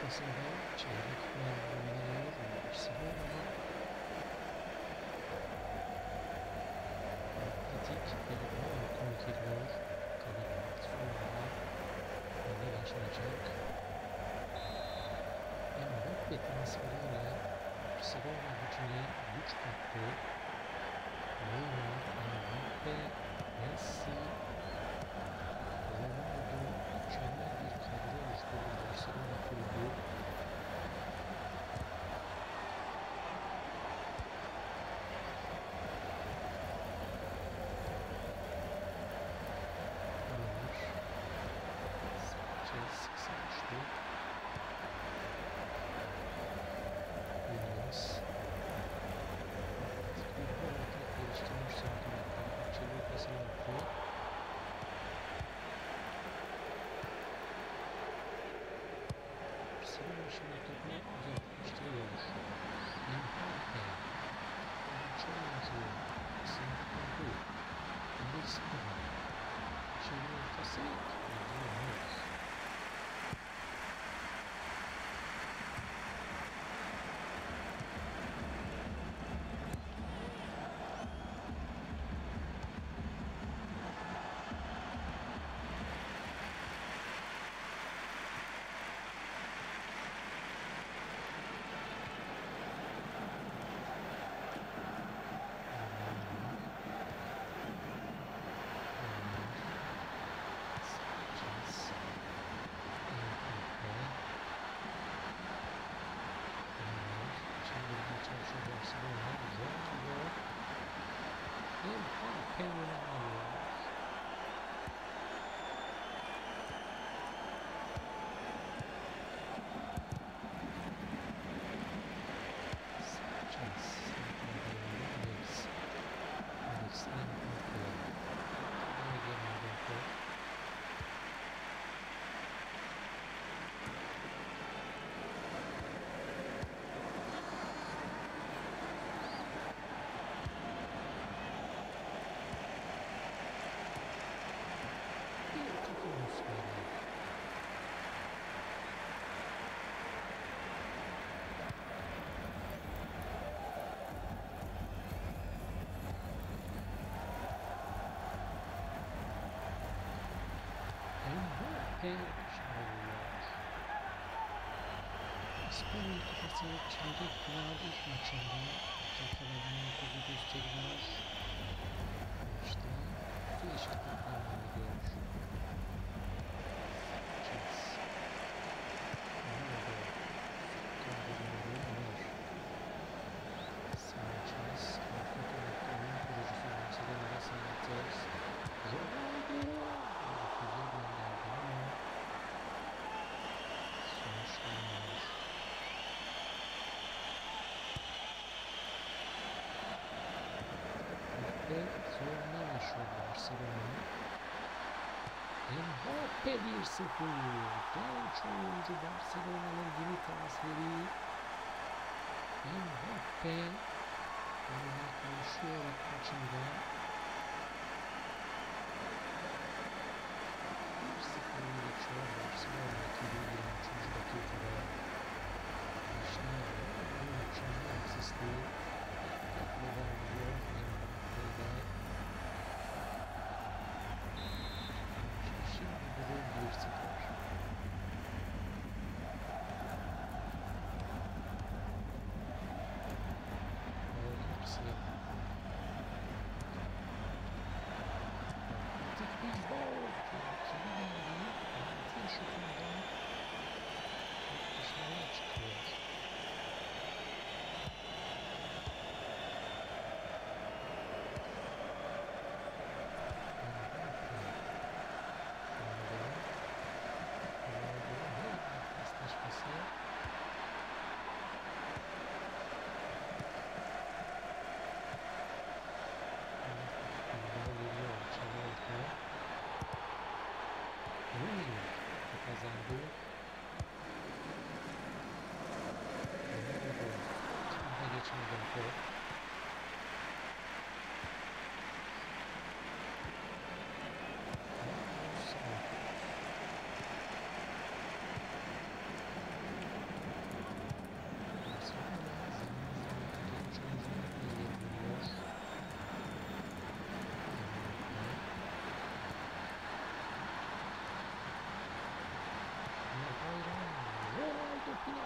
Kupası'nda çeyrek final oynuyor Barcelona. Atletik Bilbao konuk ediyor. Bakalım sonra neler yaşanacak. Mbappe transferiyle Barcelona gücüne güç kattı. Neymar, Mbappe, Messi, Ronaldo mükemmel bir kadro oluşturdu Barcelona kulübü. Sanchez sıkıştı. Williams. Bilbao atak geliştirmiş sağ kanatta. Bahçeli pasını attı. Barcelona şimdi topu uzaklaştırıyor. Mbappe. Genç oyuncu. Sınıf kurdu. 1-0. Şimdi ortası. Yılmaz. Mbappe alıyor. Sanchez. Alex Mbappe. Mbappe. Mbappe çalıyor. İspanya Kupası çeyrek final ilk maçında dakikalarını topu gösteriyor. Maçta bir eşitlik devam ediyor. Sanchez. Ronaldo. Kandırılıyor. Sanchez. Arka kanatta oyun kurucusu Barcelona'da Sanchez. Ronaldo. Güzel gönderdi ama sonuçlanmıyor. Ve zoruna yaşıyor Barcelona. Mbappe 1-0. Genç oyuncu Barcelona'nın yeni transferi. Mbappe oyuna konuşuyor ilk maçında. 1-0 geçiyor Barcelona ekibi 23. dakikada. Başlıyor. Bu mükemmel asisti. Neden oluyor? Mbappe'de. Şimdi durum 1-0. Hepsi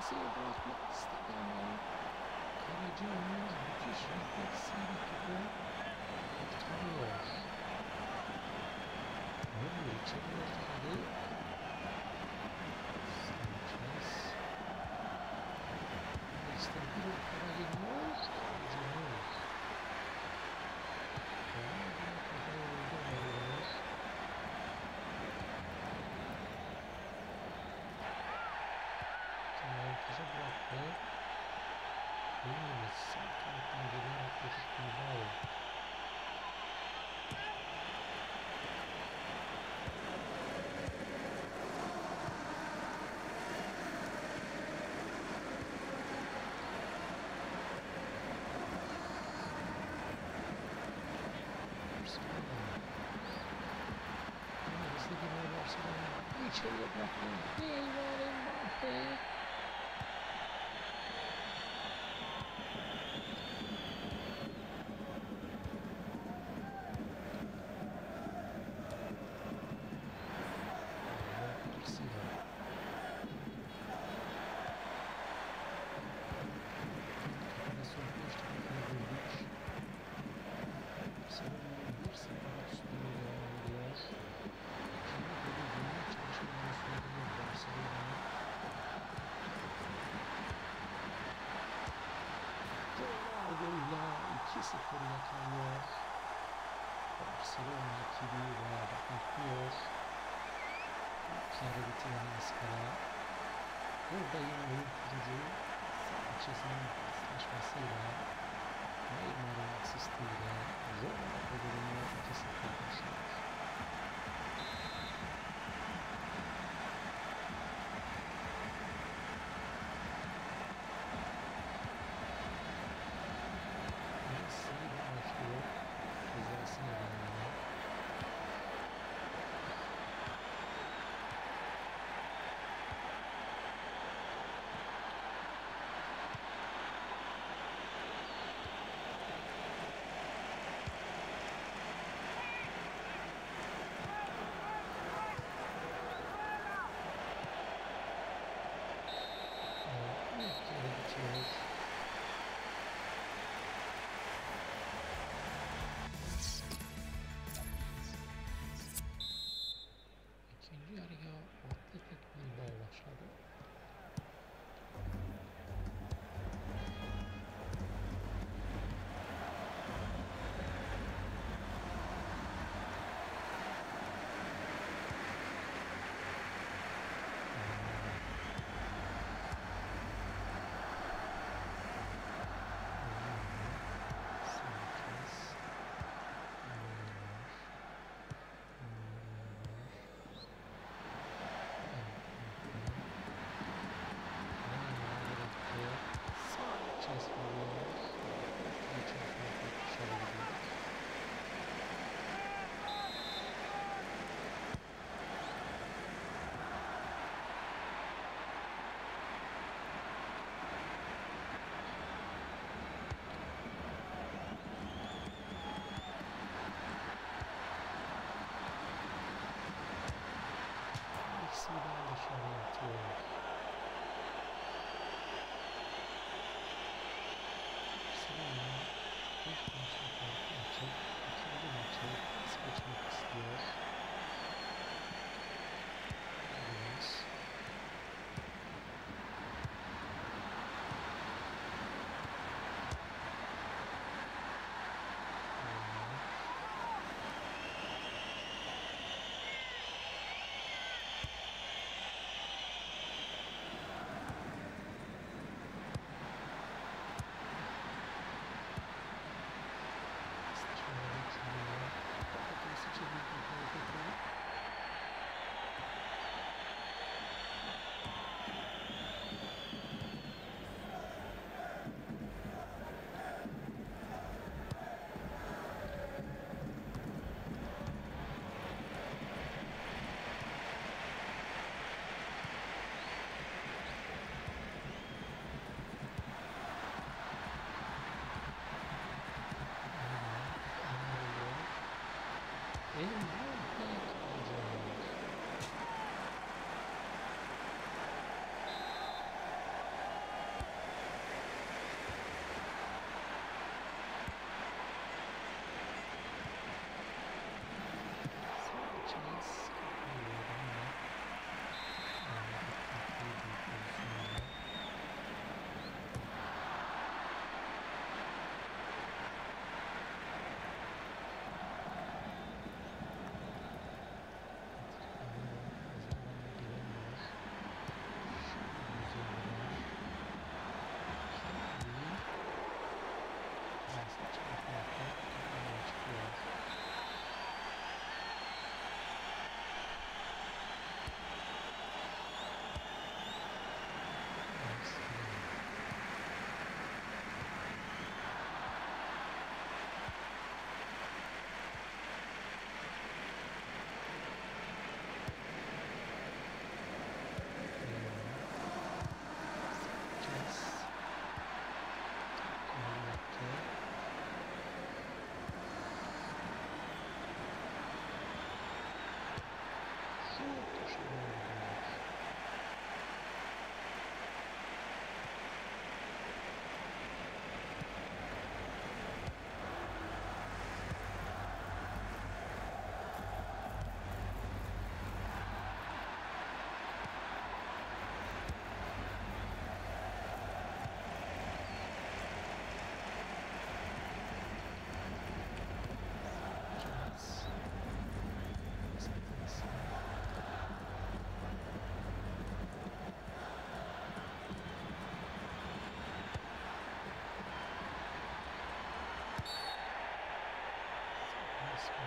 kimseye bırakmak istedi ama Karacaoğuz müthiş refleksiyle topu kurtarıyor. Ne oluyor? İçeri ortaladı. Sanchez. İşte bir ortada geliyor. Karacaoğuz. Devam ediyor. Karacaoğuz'da varıyor. Montaja bıraktı. Yunus sağ kanattan gelen Atletik Bilbao. Barcelona. Yine hızlı giriyor Barcelona. İçeriye bıraktı. Neymar Mbappe. Ronaldo'yla 2-0 yakalıyor. Barcelona ekibi bayağı da bekliyor. Yarı bitiren Escala. Burada yine oyun kurucu Sanchez'in paslaşmasıyla Neymar'ın asistiyle Ronaldo durumu 2-0 başlıyor. Cezasını vermeli. İlk yarı bitiyor. İkinci yarıya Atletik Bilbao başladı. İkisinden dışarı atıyor. Barcelona ilk maçta farkı açıp ikinci maçı pas geçmek istiyor. Yunus.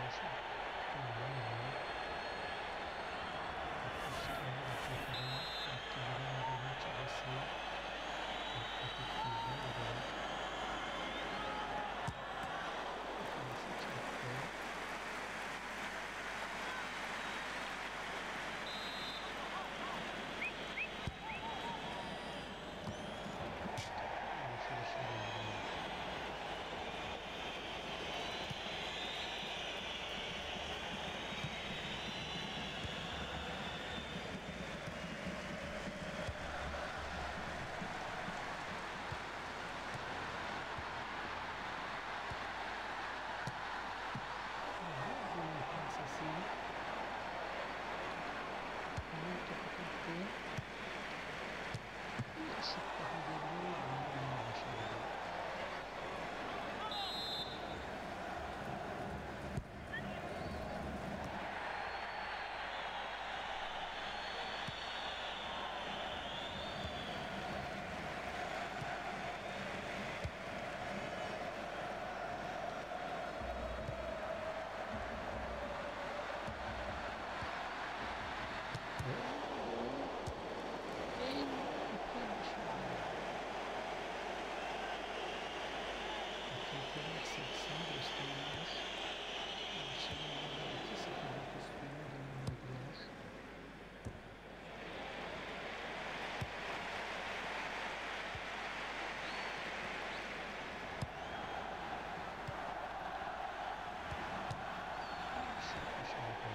Boşa kullanılıyor. Yaklaşık 50 dakikada yaptığı verememenin çabası Atletik Bilbao'da kafası çarptı. Alışverişe doğru. Gol pasası. Onun topu kaptı. Bir şut daha geliyor. Bunu başardı. Dakikalar 80 gösteriyor. Barcelona'da 2-0'lık üstünlüğü devam ediyor. Şut dışarıda.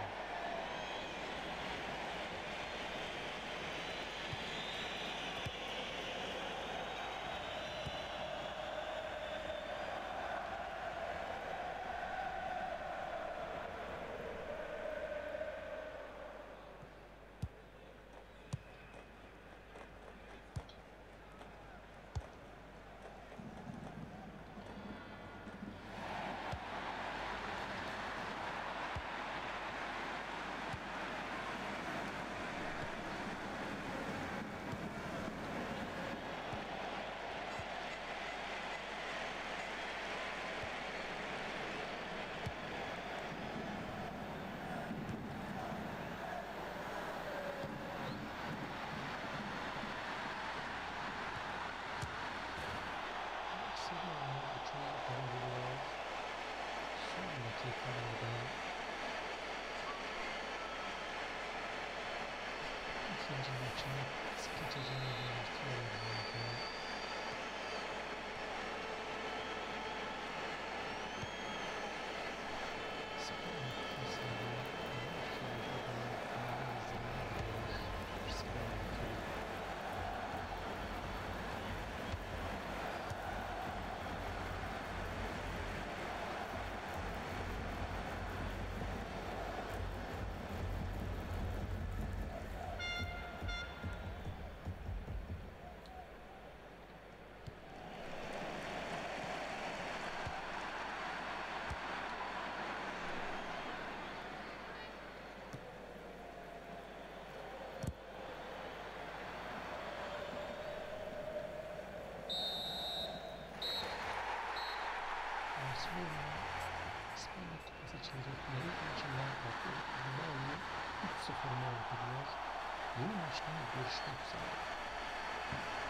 Barcelona uçağı kaldırıyor. Son dakikalarda ikinci maçın geçeceğini belirtiyor bence. Spor noktasında bir sürede de analizlerine giriyor. Barcelona ekibi. Barcelona İspanya Kupası çeyrekleri maçından Atletik Bilbao'yu 3-0 mağlup ediyor. Yeni maçta görüşmek üzere.